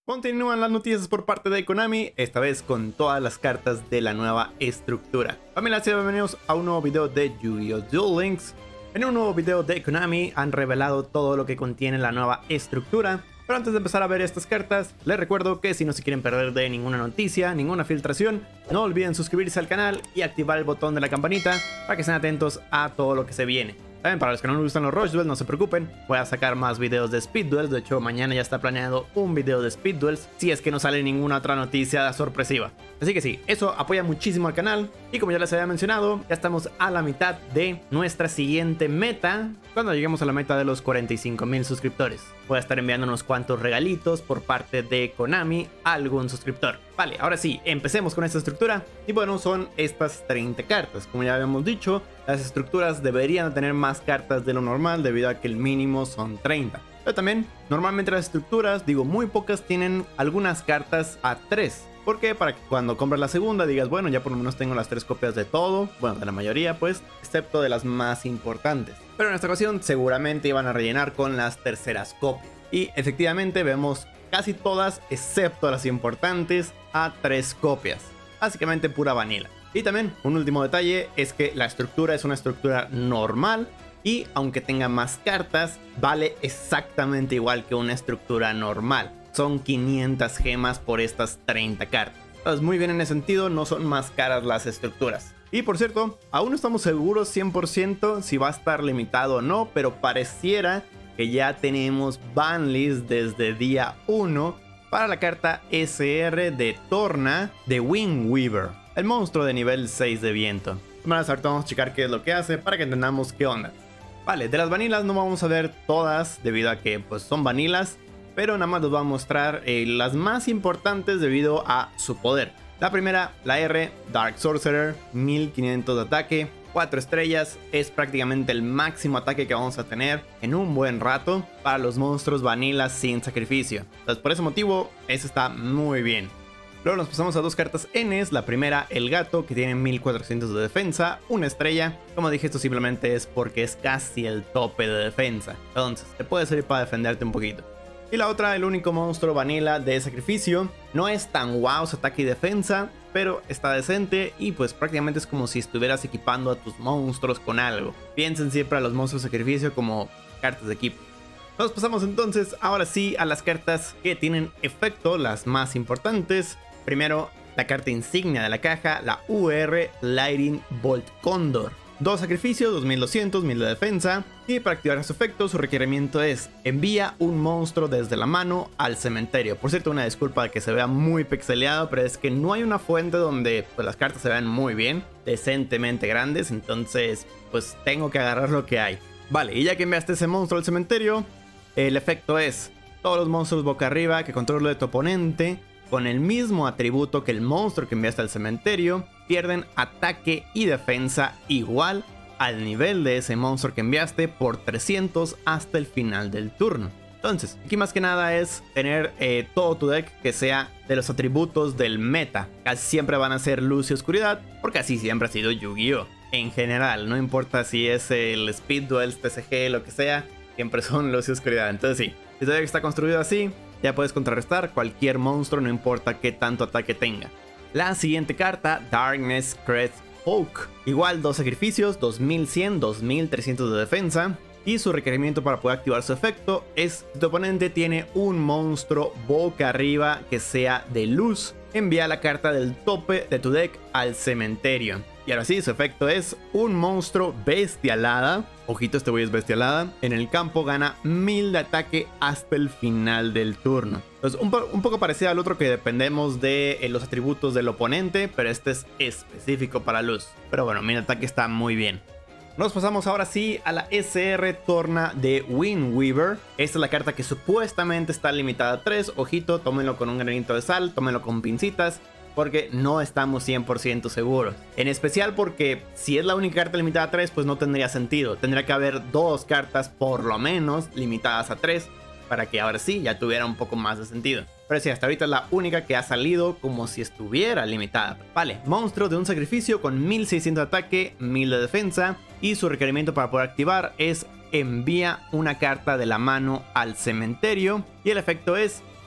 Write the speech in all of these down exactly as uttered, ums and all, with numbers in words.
Continúan las noticias por parte de Konami, esta vez con todas las cartas de la nueva estructura. Familia, bienvenidos a un nuevo video de Yu-Gi-Oh! Duel Links. En un nuevo video de Konami han revelado todo lo que contiene la nueva estructura. Pero antes de empezar a ver estas cartas, les recuerdo que si no se quieren perder de ninguna noticia, ninguna filtración, no olviden suscribirse al canal y activar el botón de la campanita para que estén atentos a todo lo que se viene. También para los que no les gustan los Rush Duels, no se preocupen, voy a sacar más videos de Speed Duels. De hecho, mañana ya está planeado un video de Speed Duels, si es que no sale ninguna otra noticia sorpresiva. Así que sí, eso apoya muchísimo al canal. Y como ya les había mencionado, ya estamos a la mitad de nuestra siguiente meta, cuando lleguemos a la meta de los cuarenta y cinco mil suscriptores. Voy a estar enviando unos cuantos regalitos por parte de Konami a algún suscriptor. Vale, ahora sí, empecemos con esta estructura. Y bueno, son estas treinta cartas. Como ya habíamos dicho, las estructuras deberían tener más cartas de lo normal debido a que el mínimo son treinta. Pero también, normalmente las estructuras, digo, muy pocas tienen algunas cartas a tres. ¿Por qué? Para que cuando compres la segunda digas, bueno, ya por lo menos tengo las tres copias de todo. Bueno, de la mayoría pues, excepto de las más importantes. Pero en esta ocasión seguramente iban a rellenar con las terceras copias. Y efectivamente vemos casi todas, excepto las importantes, a tres copias. Básicamente pura vanilla. Y también un último detalle es que la estructura es una estructura normal. Y aunque tenga más cartas, vale exactamente igual que una estructura normal. Son quinientas gemas por estas treinta cartas. Entonces, muy bien en ese sentido, no son más caras las estructuras. Y por cierto, aún no estamos seguros cien por ciento si va a estar limitado o no, pero pareciera que ya tenemos banlist desde día uno para la carta S R de Torna de Windweaver, el monstruo de nivel seis de viento. Bueno, ahorita vamos a checar qué es lo que hace para que entendamos qué onda. Vale, de las vanilas no vamos a ver todas debido a que pues son vanilas, pero nada más les voy a mostrar eh, las más importantes debido a su poder. La primera, la R, Dark Sorcerer, mil quinientos de ataque, cuatro estrellas, es prácticamente el máximo ataque que vamos a tener en un buen rato para los monstruos vanilas sin sacrificio. Entonces por ese motivo, eso está muy bien. Luego nos pasamos a dos cartas Ns. La primera, el gato, que tiene mil cuatrocientos de defensa, una estrella. Como dije, esto simplemente es porque es casi el tope de defensa. Entonces, te puede servir para defenderte un poquito. Y la otra, el único monstruo vanilla de sacrificio. No es tan wow su ataque y defensa, pero está decente y pues prácticamente es como si estuvieras equipando a tus monstruos con algo. Piensen siempre a los monstruos de sacrificio como cartas de equipo. Nos pasamos entonces ahora sí a las cartas que tienen efecto, las más importantes. Primero, la carta insignia de la caja, la U R Lightning Bolt Condor. Dos sacrificios, dos mil doscientos, mil de defensa. Y para activar su efecto, su requerimiento es: envía un monstruo desde la mano al cementerio. Por cierto, una disculpa de que se vea muy pixeleado, pero es que no hay una fuente donde pues, las cartas se vean muy bien, decentemente grandes. Entonces, pues tengo que agarrar lo que hay. Vale, y ya que enviaste ese monstruo al cementerio, el efecto es: todos los monstruos boca arriba que controle de tu oponente, con el mismo atributo que el monstruo que enviaste al cementerio, pierden ataque y defensa igual al nivel de ese monstruo que enviaste por trescientos hasta el final del turno. Entonces, aquí más que nada es tener eh, todo tu deck que sea de los atributos del meta. Casi siempre van a ser luz y oscuridad, porque así siempre ha sido Yu-Gi-Oh! En general, no importa si es el Speed Duels, T C G, lo que sea, siempre son luz y oscuridad. Entonces sí, si tu deck está construido así, ya puedes contrarrestar cualquier monstruo, no importa qué tanto ataque tenga. La siguiente carta, Darkness Crest Oak. Igual dos sacrificios, dos mil cien, dos mil trescientos de defensa. Y su requerimiento para poder activar su efecto es: si tu oponente tiene un monstruo boca arriba que sea de luz, envía la carta del tope de tu deck al cementerio. Y ahora sí, su efecto es: un monstruo bestialada. Ojito, este güey es bestialada. En el campo gana mil de ataque hasta el final del turno. Entonces, un, po un poco parecido al otro que dependemos de eh, los atributos del oponente, pero este es específico para luz. Pero bueno, mil de ataque está muy bien. Nos pasamos ahora sí a la S R Torna de Windweaver. Esta es la carta que supuestamente está limitada a tres. Ojito, tómenlo con un granito de sal, tómenlo con pincitas, porque no estamos cien por ciento seguros. En especial porque si es la única carta limitada a tres, pues no tendría sentido. Tendría que haber dos cartas por lo menos limitadas a tres para que ahora sí ya tuviera un poco más de sentido. Pero sí, hasta ahorita es la única que ha salido como si estuviera limitada. Vale, monstruo de un sacrificio con mil seiscientos de ataque, mil de defensa. Y su requerimiento para poder activar es: envía una carta de la mano al cementerio. Y el efecto es: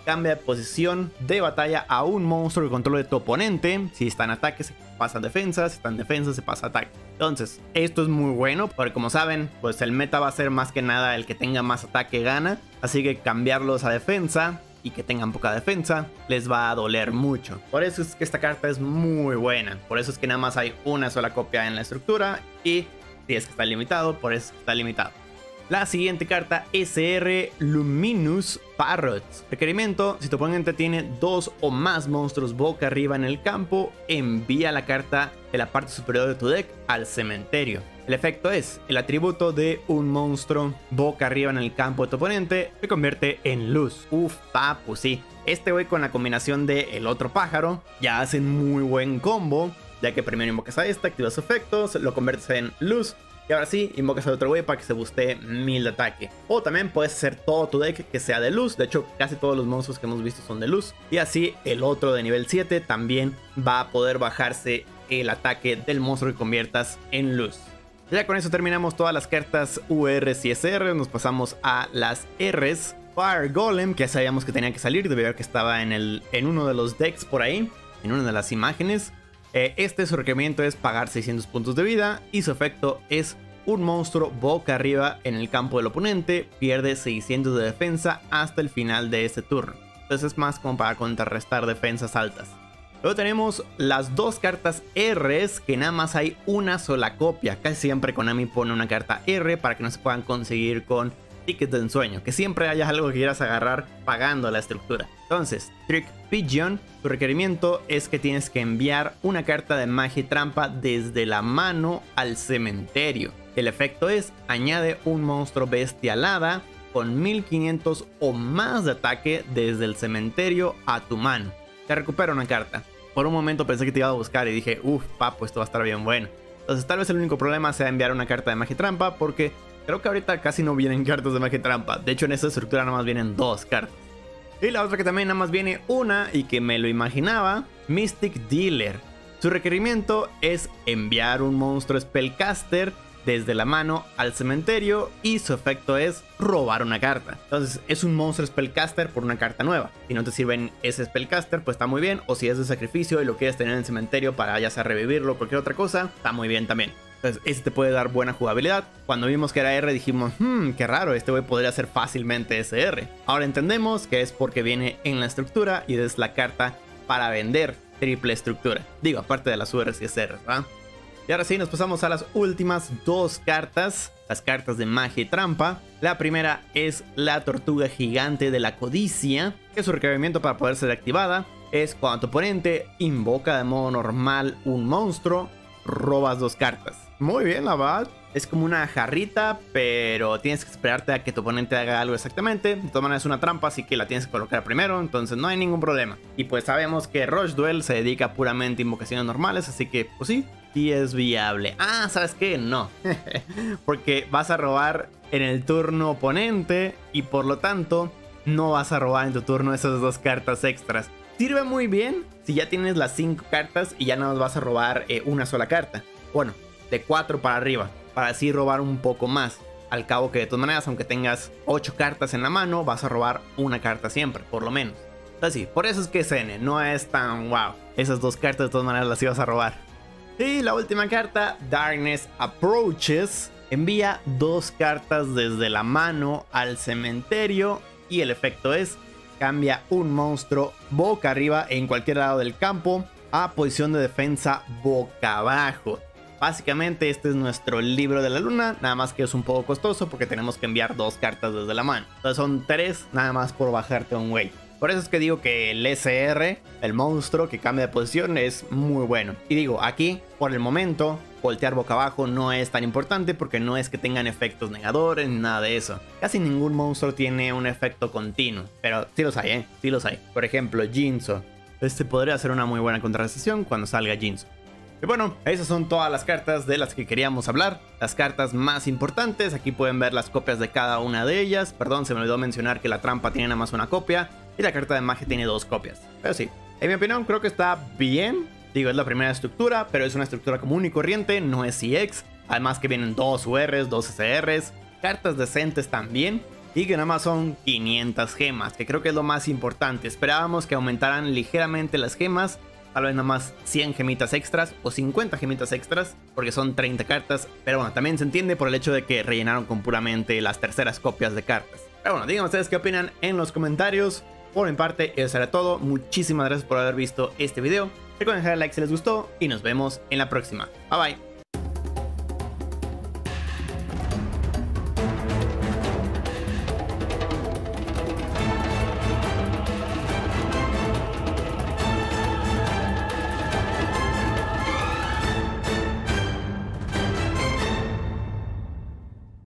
cambia de posición de batalla a un monstruo que controle tu oponente. Si está en ataque se pasa a defensa, si está en defensa se pasa a ataque. Entonces, esto es muy bueno porque como saben, pues el meta va a ser más que nada el que tenga más ataque gana. Así que cambiarlos a defensa y que tengan poca defensa les va a doler mucho. Por eso es que esta carta es muy buena. Por eso es que nada más hay una sola copia en la estructura y si es que está limitado, por eso está limitado. La siguiente carta, S R Luminous Parrot. Requerimiento: si tu oponente tiene dos o más monstruos boca arriba en el campo, envía la carta de la parte superior de tu deck al cementerio. El efecto es: el atributo de un monstruo boca arriba en el campo de tu oponente se convierte en luz. Uf, papu, sí. Este güey con la combinación de el otro pájaro ya hacen muy buen combo, ya que primero invocas a este, activas su efecto, lo conviertes en luz. Y ahora sí, invocas al otro güey para que se booste mil de ataque. O también puedes hacer todo tu deck que sea de luz. De hecho, casi todos los monstruos que hemos visto son de luz. Y así el otro de nivel siete también va a poder bajarse el ataque del monstruo que conviertas en luz. Ya con eso terminamos todas las cartas U Rs y S R. Nos pasamos a las Rs. Fire Golem, que ya sabíamos que tenía que salir. Debido a que estaba en, el, en uno de los decks por ahí. En una de las imágenes. Eh, este su requerimiento es pagar seiscientos puntos de vida y su efecto es: un monstruo boca arriba en el campo del oponente pierde seiscientos de defensa hasta el final de este turno. Entonces es más como para contrarrestar defensas altas. Luego tenemos las dos cartas Rs, que nada más hay una sola copia. Casi siempre Konami pone una carta R para que no se puedan conseguir con tickets de ensueño, que siempre haya algo que quieras agarrar pagando la estructura. Entonces, Trick Pigeon, tu requerimiento es que tienes que enviar una carta de magia y trampa desde la mano al cementerio. El efecto es: añade un monstruo bestia alada con mil quinientos o más de ataque desde el cementerio a tu mano. Te recupera una carta. Por un momento pensé que te iba a buscar y dije, uff, papo, esto va a estar bien bueno. Entonces tal vez el único problema sea enviar una carta de magia y trampa, porque creo que ahorita casi no vienen cartas de magia y trampa. De hecho, en esta estructura nada más vienen dos cartas. Y la otra que también nada más viene una y que me lo imaginaba, Mystic Dealer. Su requerimiento es enviar un monstruo Spellcaster desde la mano al cementerio y su efecto es robar una carta. Entonces es un monstruo Spellcaster por una carta nueva. Si no te sirven ese Spellcaster, pues está muy bien. O si es de sacrificio y lo quieres tener en el cementerio para ya sea revivirlo o cualquier otra cosa, está muy bien también. Entonces ese te puede dar buena jugabilidad. Cuando vimos que era R dijimos, hmm, qué raro, este güey podría ser fácilmente S R. Ahora entendemos que es porque viene en la estructura y es la carta para vender triple estructura. Digo, aparte de las U Rs y S Rs, ¿verdad? Y ahora sí, nos pasamos a las últimas dos cartas, las cartas de magia y trampa. La primera es la tortuga gigante de la codicia, que su requerimiento para poder ser activada es: cuando tu oponente invoca de modo normal un monstruo, robas dos cartas. Muy bien, la verdad. Es como una jarrita, pero tienes que esperarte a que tu oponente haga algo exactamente. De todas maneras es una trampa, así que la tienes que colocar primero, entonces no hay ningún problema. Y pues sabemos que Rush Duel se dedica puramente a invocaciones normales, así que pues sí, sí es viable. Ah, ¿sabes qué? No. Porque vas a robar en el turno oponente y por lo tanto no vas a robar en tu turno esas dos cartas extras. Sirve muy bien si ya tienes las cinco cartas y ya no vas a robar eh, una sola carta. Bueno, de cuatro para arriba, para así robar un poco más. Al cabo que de todas maneras, aunque tengas ocho cartas en la mano, vas a robar una carta siempre, por lo menos. Entonces sí, por eso es que S N no es tan wow. Esas dos cartas de todas maneras las ibas a robar. Y la última carta, Darkness Approaches, envía dos cartas desde la mano al cementerio y el efecto es: cambia un monstruo boca arriba en cualquier lado del campo a posición de defensa boca abajo. Básicamente este es nuestro libro de la luna, nada más que es un poco costoso porque tenemos que enviar dos cartas desde la mano. Entonces son tres nada más por bajarte a un güey. Por eso es que digo que el S R, el monstruo que cambia de posición, es muy bueno. Y digo, aquí, por el momento, voltear boca abajo no es tan importante porque no es que tengan efectos negadores ni nada de eso. Casi ningún monstruo tiene un efecto continuo, pero sí los hay, ¿eh? Sí los hay. Por ejemplo, Jinzo. Este podría ser una muy buena contrarrestación cuando salga Jinzo. Y bueno, esas son todas las cartas de las que queríamos hablar. Las cartas más importantes, aquí pueden ver las copias de cada una de ellas. Perdón, se me olvidó mencionar que la trampa tiene nada más una copia y la carta de magia tiene dos copias. Pero sí, en mi opinión creo que está bien. Digo, es la primera estructura, pero es una estructura común y corriente, no es C X. Además que vienen dos U Rs, dos S Rs, cartas decentes también. y que nada más son quinientas gemas, que creo que es lo más importante. Esperábamos que aumentaran ligeramente las gemas, tal vez nada más cien gemitas extras o cincuenta gemitas extras, porque son treinta cartas, pero bueno, también se entiende por el hecho de que rellenaron con puramente las terceras copias de cartas. Pero bueno, díganme ustedes qué opinan en los comentarios. Por mi parte, eso será todo. Muchísimas gracias por haber visto este video. Recuerden dejar like si les gustó y nos vemos en la próxima. Bye bye.